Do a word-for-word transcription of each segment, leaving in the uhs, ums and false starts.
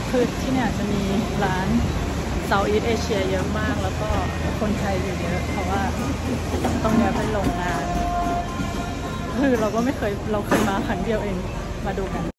คือที่เนี่ยจะมีร้านเซาท์อีสต์เอเชียเยอะมากแล้วก็คนไทยอยู่เยอะเพราะว่าตรงนี้เป็นโรงงานคือเราก็ไม่เคยเราเคยมาครั้งเดียวเองมาดูกัน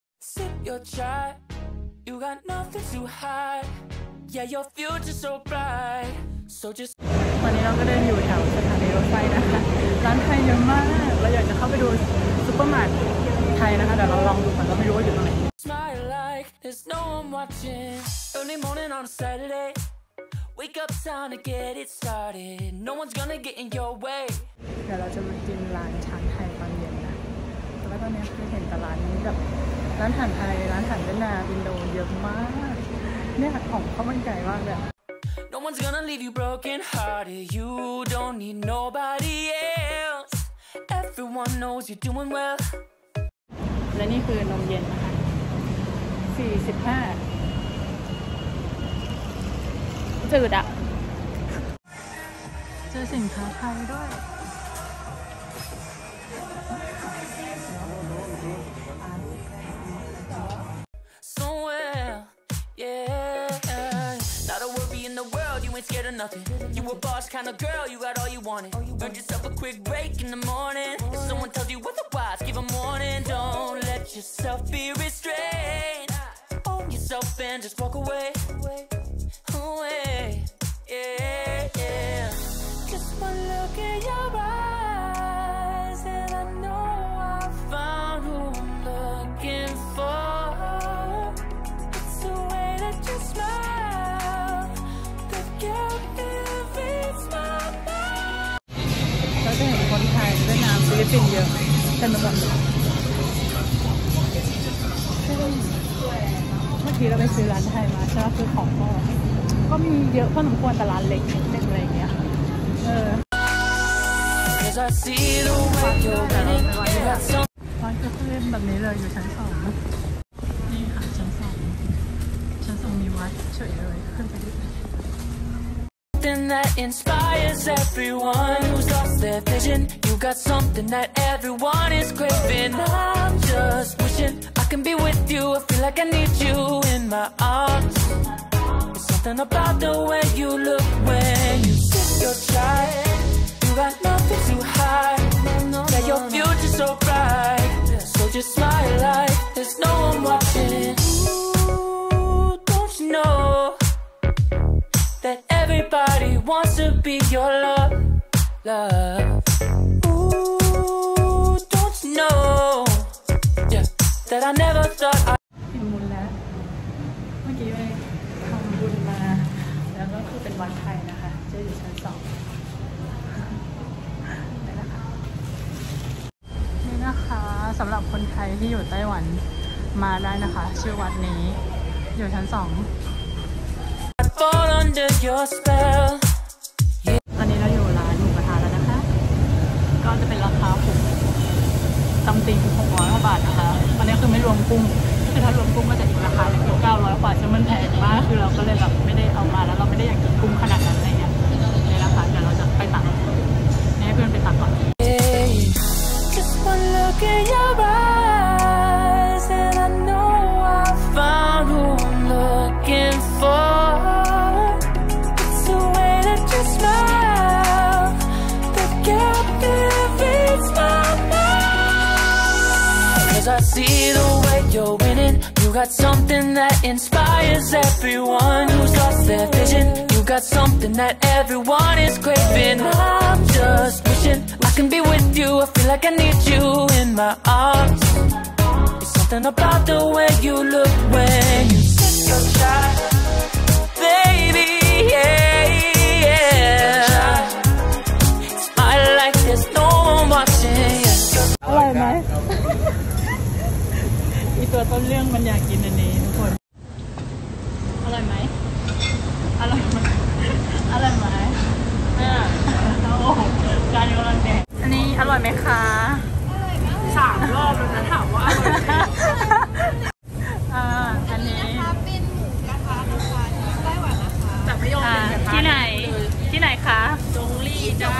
วันนี้เราก็เดินอยู่แถวสถานีรถไฟนะคะร้านไทยเยอะมากเราอยากจะเข้าไปดูซุปเปอร์มาร์เก็ตไทยนะคะแต่เราลองดูก่อนเราไม่รู้ว่าอยู่ตรงไหนThere's no one watching. Early morning on a Saturday. Wake up time to get it started. No one's gonna get in your way. เดี๋ยวเราจะมากินร้านชานไทยตอนเย็นนะแล้วตอนนี้คือเห็นแต่ร้านนี้แบบร้านอาหารไทยร้านอาหารเวียดนามอินโดเยอะมากเนี่ยของข้าวมันไก่มากเลย No one's gonna leave you broken hearted. You don't need nobody else. Everyone knows you're doing well. และนี่คือนมเย็นนะคะสี่สิบห้าจืดอะเจอสินค้าไทยด้วย Scared of nothing. You a boss kind of girl, you got all you wanted. Earned yourself a quick break in the morning. If someone tells you otherwise, give them warning. Don't let yourself be restrained. Own yourself and just walk away. Away, yeah, yeah. Just one look in your eyes, and I know I found who I'm looking for. It's the way that you smile.เราจะเห็นคนไทยเวียดนามฟิลิปปินส์เยอะเต็มไปหมดเลยเมื่อกี้เราไปซื้อร้านไทยมาใช่ไหมซื้อของก็ก็มีเยอะพอสมควรแต่ร้านเล็กนิดนึงอะไรอย่างเงี้ยเออร้านก็คือแบบนี้เลยอยู่ชั้นสองนี่ค่ะชั้นสองชั้นสองมีวัดเฉยเลยขึ้นไปดิThat inspires everyone who's lost their vision. You got something that everyone is craving. I'm just wishing I can be with you. I feel like I need you in my arms. There's something about the way you look when you sip your chai. You got nothing to hide. Yeah, your future's so bright. So just smile like there's no one watching. Ooh, don't you know?That everybody wants to be your love, love. Ooh, don't you know? Yeah, that I never thought I. กินบุญแล้วเมื่อกี้ไปทำบุญมาแล้วก็คือเป็นวัดไทยนะคะจะอยู่ชั้นสองนี่นะคะนี่นะคะสำหรับคนไทยที่อยู่ไต้หวันมาได้นะคะชื่อวัดนี้อยู่ชั้นสองตอนนี้เราอยู่ร้านหมูกระทะแล้วนะคะก็จะเป็นราคาหกซัมติงหกร้อยกว่าบาทนะคะอันนี้คือไม่รวมกุ้งคือถ้ารวมกุ้งก็จะอีกราคาหนึ่งคือเก้าร้อยกว่าซึ่งมันแพงมากคือเราก็เลยแบบไม่ได้เอามาแล้วเราไม่ได้อยากกินกุ้งขนาดนั้นอะไรเงี้ยนี่นะคะเดี๋ยวเราจะไปตักให้เพื่อนไปตักก่อนI see the way you're winning. You got something that inspires everyone who's lost their vision. You got something that everyone is craving. I'm just wishing I can be with you. I feel like I need you in my arms. There's something about the way you look when you sip your chai, baby, yeah, yeah. Smile like there's no one watching. อร่อยไหมอีตัวต้นเรื่องมันอยากกินอันนี้ทุกคนอร่อยไหมอร่อยไหมอร่อยไหมเนี่ยโอ้โหการกำลังแดงอันนี้อร่อยไหมคะอร่อยมากสามรอบแล้วนะถามว่าอร่อยไหมอ่าอันนี้เป็นหมูกระทะนะคะที่ไต้หวันนะคะแต่ไม่ยอมเป็นที่ไหนที่ไหนคะจงลี่จ้า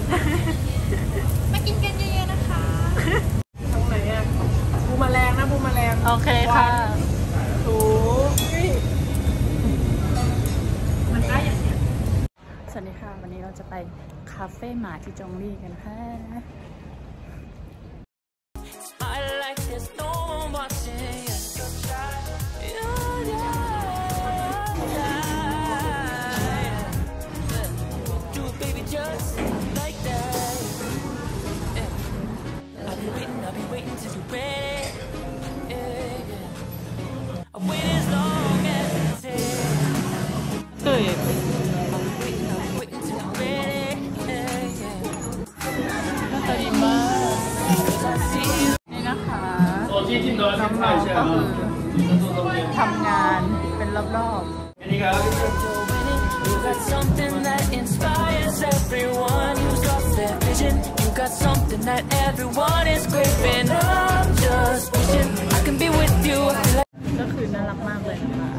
มากินกันเยอะๆนะคะตรงไหนอ่ะบูมแมลงนะบูมแมลงโอเคค่ะไปคาเฟ่หมาที่จองลี่กันค่ะนี่นะคะน้องๆก็คือทำงานเป็นรอบๆก็คือน่ารักมากเลยนะคะ